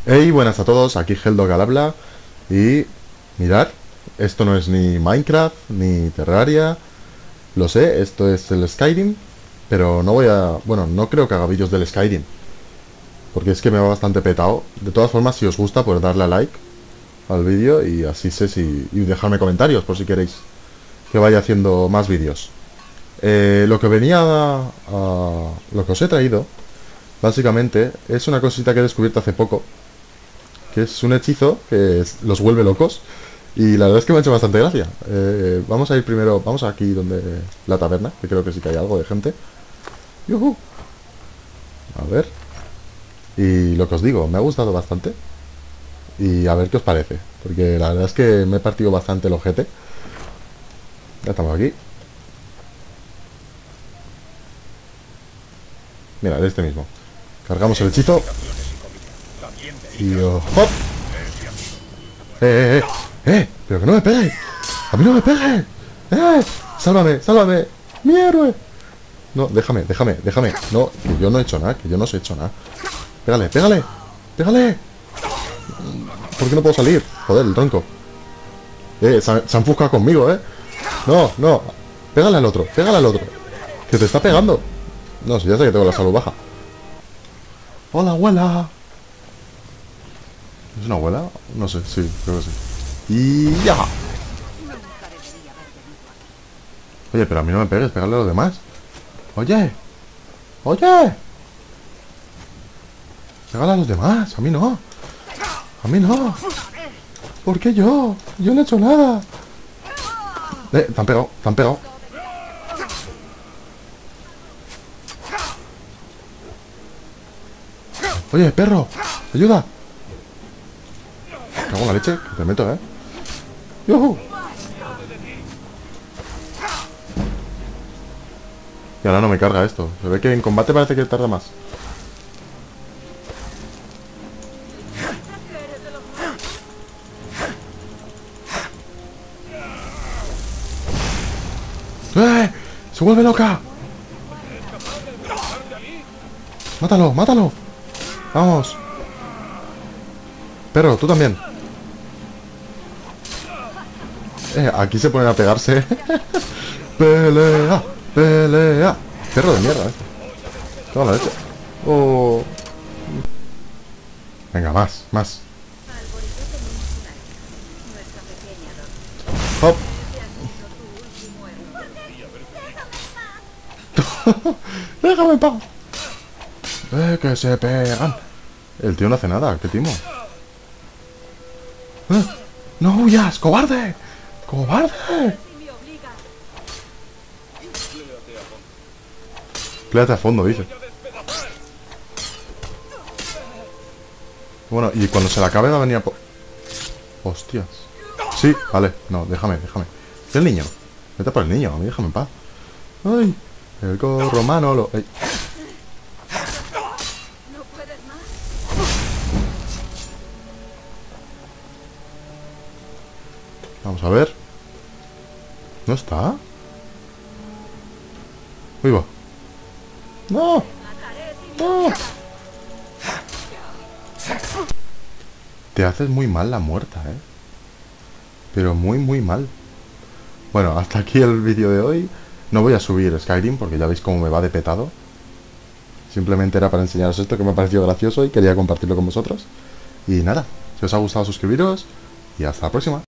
Hey, buenas a todos, aquí Heldog al habla. Y mirad, esto no es ni Minecraft, ni Terraria. Lo sé, esto es el Skyrim. Pero no voy a... Bueno, no creo que haga vídeos del Skyrim, porque es que me va bastante petado. De todas formas, si os gusta, pues darle a like al vídeo y así sé si... Y dejarme comentarios por si queréis que vaya haciendo más vídeos. Lo que venía lo que os he traído, básicamente, es una cosita que he descubierto hace poco, que es un hechizo que los vuelve locos. Y la verdad es que me ha hecho bastante gracia. Vamos a ir primero, vamos aquí donde la taberna, que creo que sí que hay algo de gente. ¡Yujú! A ver. Y lo que os digo, me ha gustado bastante. Y a ver qué os parece, porque la verdad es que me he partido bastante el ojete. Ya estamos aquí. Mira, este mismo. Cargamos el hechizo. Y ¡hop! ¡Pero que no me pegue! ¡A mí no me pegue! ¡Sálvame, sálvame! ¡Mi héroe! No, déjame. No, que yo no he hecho nada, que yo no os he hecho nada. Pégale. ¡Pégale! ¿Por qué no puedo salir? Joder, el tronco. Se han enfuscado conmigo, No. Pégale al otro. Que te está pegando. No, si ya sé que tengo la salud baja. ¡Hola, abuela! ¿Es una abuela? No sé, sí, creo que sí. Y ya. Oye, pero a mí no me pegues, pégale a los demás. Oye. Pégale a los demás, a mí no. ¿Por qué yo? Yo no he hecho nada. Te han pegado. Oye, perro, ayuda. Cago en la leche, que te meto, ¡Yuhu! Y ahora no me carga esto. Se ve que en combate parece que tarda más. ¡Se vuelve loca! ¡Mátalo! ¡Vamos! Perro, tú también. Aquí se ponen a pegarse. ¡Pelea! Perro de mierda, Toda la leche. Oh. Venga, más. ¡Hop! ¡Déjame en paz! Que se pegan. El tío no hace nada, qué timo. ¡No huyas! ¡Cobarde! Pléate a fondo, dice. Bueno, y cuando se le acabe va a venir a Hostias. Sí, vale. No, déjame. ¿Y el niño? Vete por el niño, a mí déjame en paz. ¡Ay! El gorro romano ¡Ay! Vamos a ver. ¿No está? Uy, va. ¡No! Te haces muy mal la muerta, Pero muy mal. Bueno, hasta aquí el vídeo de hoy. No voy a subir Skyrim porque ya veis cómo me va de petado. Simplemente era para enseñaros esto que me ha parecido gracioso y quería compartirlo con vosotros. Y nada, si os ha gustado suscribiros y hasta la próxima.